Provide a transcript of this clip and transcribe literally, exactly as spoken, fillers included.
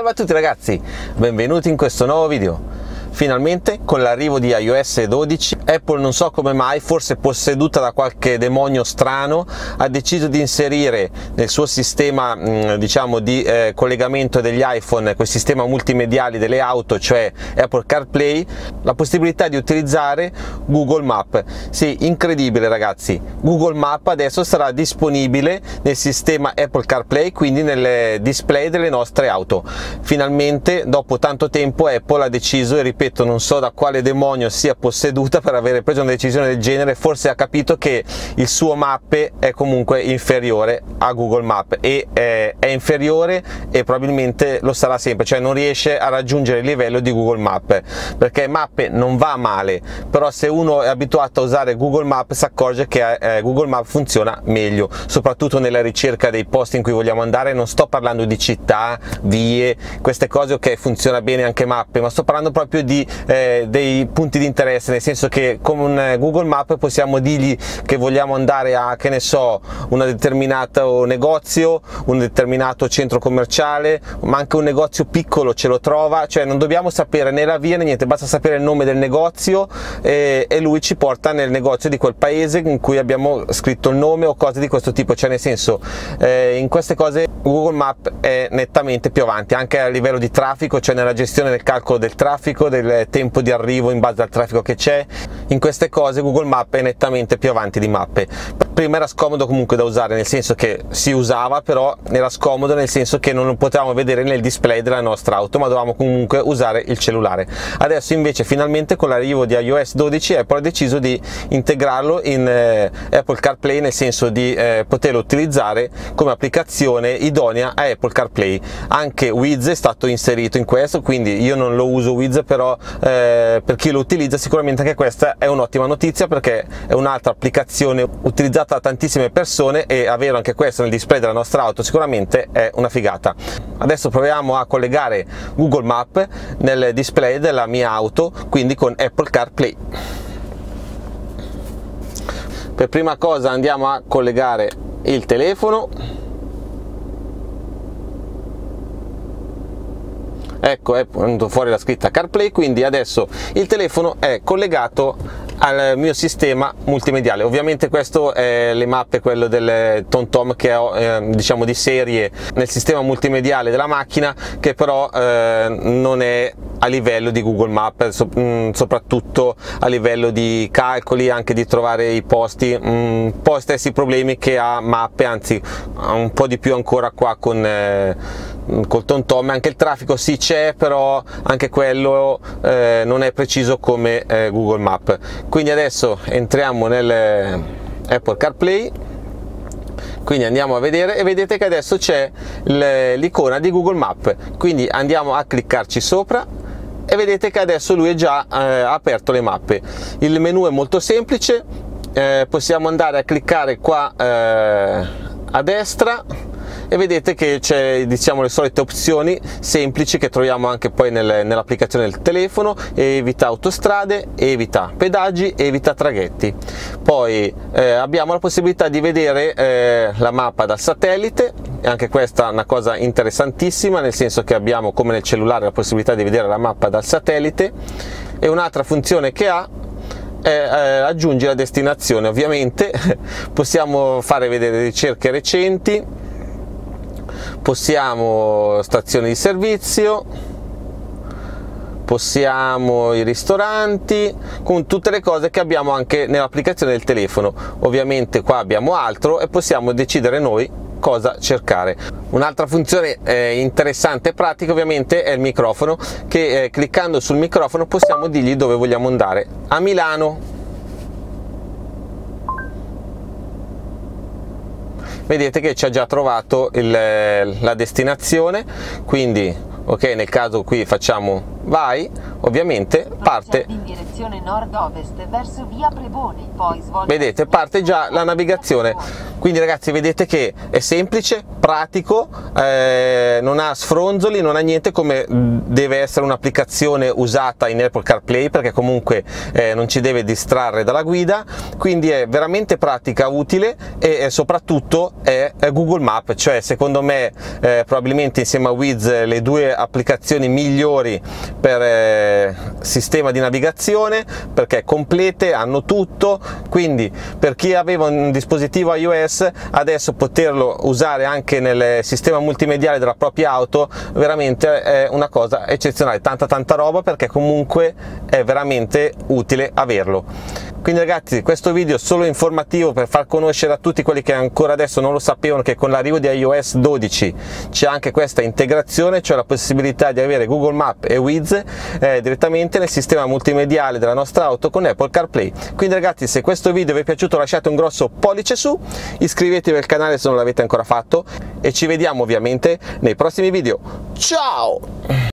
Salve a tutti ragazzi, benvenuti in questo nuovo video. Finalmente con l'arrivo di i O S dodici Apple, non so come mai, forse posseduta da qualche demonio strano, ha deciso di inserire nel suo sistema diciamo di eh, collegamento degli iPhone, quel sistema multimediali delle auto, cioè Apple CarPlay, la possibilità di utilizzare Google Maps. Sì, incredibile ragazzi, Google Maps adesso sarà disponibile nel sistema Apple CarPlay, quindi nel display delle nostre auto. Finalmente dopo tanto tempo Apple ha deciso, e ripeto, non so da quale demonio sia posseduta per avere preso una decisione del genere. Forse ha capito che il suo Mappe è comunque inferiore a Google Maps e è, è inferiore e probabilmente lo sarà sempre, cioè non riesce a raggiungere il livello di Google Maps, perché Mappe non va male, però se uno è abituato a usare Google Maps si accorge che eh, Google Maps funziona meglio, soprattutto nella ricerca dei posti in cui vogliamo andare. Non sto parlando di città, vie, queste cose, ok, funziona bene anche Mappe, ma sto parlando proprio di Di, eh, dei punti di interesse, nel senso che con Google Maps possiamo dirgli che vogliamo andare a, che ne so, un determinato negozio, un determinato centro commerciale, ma anche un negozio piccolo ce lo trova, cioè non dobbiamo sapere né la via né niente, basta sapere il nome del negozio e, e lui ci porta nel negozio di quel paese in cui abbiamo scritto il nome o cose di questo tipo. Cioè nel senso, eh, in queste cose Google Maps è nettamente più avanti, anche a livello di traffico, cioè nella gestione del calcolo del traffico, del tempo di arrivo in base al traffico che c'è. In queste cose Google Maps è nettamente più avanti di Mappe. Prima era scomodo comunque da usare, nel senso che si usava, però era scomodo nel senso che non lo potevamo vedere nel display della nostra auto, ma dovevamo comunque usare il cellulare. Adesso invece finalmente con l'arrivo di i O S dodici Apple ha deciso di integrarlo in eh, Apple CarPlay, nel senso di eh, poterlo utilizzare come applicazione idonea a Apple CarPlay. Anche Wiz è stato inserito in questo, quindi io non lo uso Wiz, però Eh, per chi lo utilizza sicuramente anche questa è un'ottima notizia, perché è un'altra applicazione utilizzata da tantissime persone e avere anche questo nel display della nostra auto sicuramente è una figata. Adesso proviamo a collegare Google Maps nel display della mia auto, quindi con Apple CarPlay. Per prima cosa andiamo a collegare il telefono. Ecco, è venuto fuori la scritta CarPlay, quindi adesso il telefono è collegato al mio sistema multimediale. Ovviamente questo è le mappe, quello del TomTom che ho eh, diciamo di serie nel sistema multimediale della macchina, che però eh, non è a livello di Google Maps, so, mh, soprattutto a livello di calcoli, anche di trovare i posti, mh, un po' stessi problemi che ha Mappe, anzi un po' di più ancora qua con eh, col TomTom. Anche il traffico sì c'è, però anche quello eh, non è preciso come eh, Google Maps. Quindi adesso entriamo nel Apple CarPlay, quindi andiamo a vedere e vedete che adesso c'è l'icona di Google Maps, quindi andiamo a cliccarci sopra e vedete che adesso lui è già eh, aperto le mappe. Il menu è molto semplice, eh, possiamo andare a cliccare qua eh, a destra e vedete che c'è, diciamo, le solite opzioni semplici che troviamo anche poi nel, nell'applicazione del telefono: evita autostrade, evita pedaggi, evita traghetti. Poi eh, abbiamo la possibilità di vedere eh, la mappa dal satellite, e anche questa è una cosa interessantissima, nel senso che abbiamo, come nel cellulare, la possibilità di vedere la mappa dal satellite. E un'altra funzione che ha è eh, aggiungi la destinazione. Ovviamente possiamo fare vedere ricerche recenti, possiamo stazioni di servizio, possiamo i ristoranti, con tutte le cose che abbiamo anche nell'applicazione del telefono. Ovviamente qua abbiamo altro e possiamo decidere noi cosa cercare. Un'altra funzione eh, interessante e pratica ovviamente è il microfono, che eh, cliccando sul microfono possiamo dirgli dove vogliamo andare. A Milano. Vedete che ci ha già trovato il, la destinazione, quindi ok, nel caso qui facciamo vai, ovviamente parte, in direzione nord-ovest verso via Prebone, poi svolge vedete, parte già la navigazione. Quindi ragazzi, vedete che è semplice, pratico, eh, non ha sfronzoli, non ha niente, come deve essere un'applicazione usata in Apple CarPlay, perché comunque eh, non ci deve distrarre dalla guida. Quindi è veramente pratica, utile, e, e soprattutto è, è Google Maps, cioè secondo me eh, probabilmente insieme a Waze le due applicazioni migliori per eh, sistema di navigazione, perché complete, hanno tutto. Quindi per chi aveva un dispositivo iOS, adesso poterlo usare anche nel sistema multimediale della propria auto veramente è una cosa eccezionale, tanta tanta roba, perché comunque è veramente utile averlo. Quindi ragazzi, questo video è solo informativo per far conoscere a tutti quelli che ancora adesso non lo sapevano che con l'arrivo di iOS dodici c'è anche questa integrazione, cioè la possibilità di avere Google Maps e Waze eh, direttamente nel sistema multimediale della nostra auto con Apple CarPlay. Quindi ragazzi, se questo video vi è piaciuto lasciate un grosso pollice su, iscrivetevi al canale se non l'avete ancora fatto e ci vediamo ovviamente nei prossimi video. Ciao!